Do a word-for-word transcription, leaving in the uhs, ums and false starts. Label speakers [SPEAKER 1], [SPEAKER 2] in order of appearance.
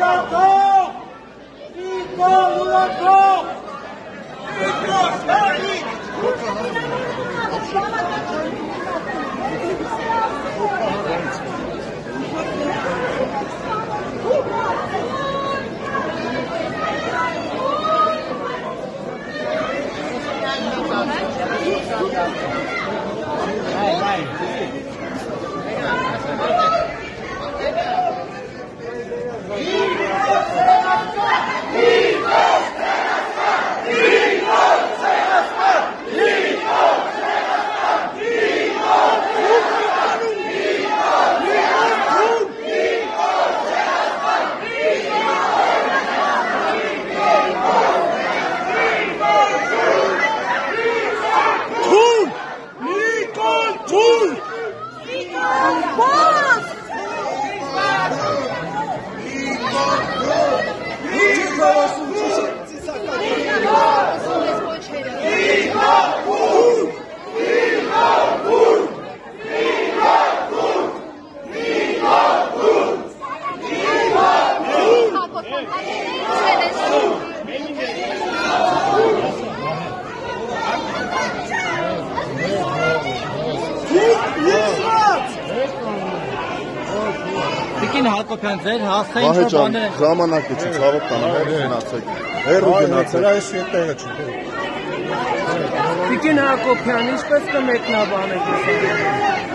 [SPEAKER 1] Տիկին Հակոբյան, ձեր հասցեին
[SPEAKER 2] որ բաներ ժամանակը չի ցավոք տանը, հերո գնացեք։ Հերո գնացեք։ Դրա էս այդտեղը չի։
[SPEAKER 3] Տիկին Հակոբյան, ինչպես կմեկնաբանեք։